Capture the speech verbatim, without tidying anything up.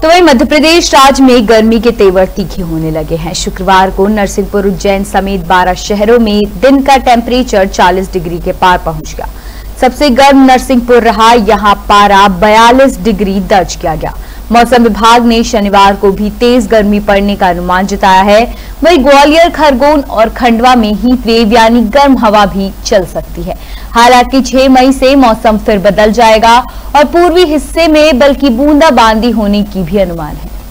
तो वही मध्य प्रदेश राज्य में गर्मी के तेवर तीखे होने लगे हैं। शुक्रवार को नरसिंहपुर, उज्जैन समेत बारह शहरों में दिन का टेम्परेचर चालीस डिग्री के पार पहुंच गया। सबसे गर्म नरसिंहपुर रहा, यहां पारा बयालीस डिग्री दर्ज किया गया। मौसम विभाग ने शनिवार को भी तेज गर्मी पड़ने का अनुमान जताया है। वहीं ग्वालियर, खरगोन और खंडवा में हीट वेव यानी गर्म हवा भी चल सकती है। हालांकि छह मई से मौसम फिर बदल जाएगा और पूर्वी हिस्से में बल्कि बूंदाबांदी होने की भी अनुमान है।